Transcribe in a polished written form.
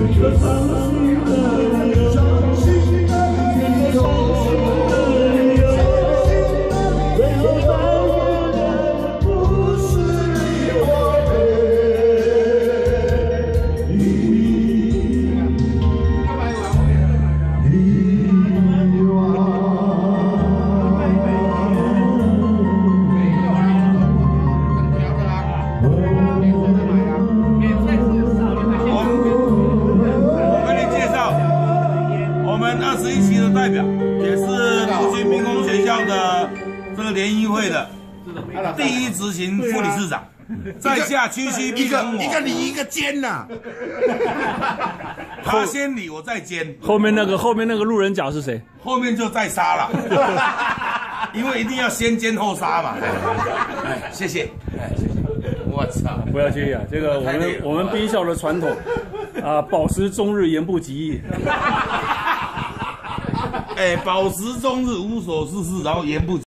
21期的代表，也是陆军兵工学校的这个联谊会的第一执行副理事长，在下区兵工一个理一个监呐， 他先理我再监。 后面那个路人甲是谁？ 后面就再杀了，因为一定要先奸后杀嘛。谢谢，谢谢。我操！ 不要介意啊，这个我们兵校的传统啊，饱食终日，言不及义。 饱食终日，无所事事，然后言不及义。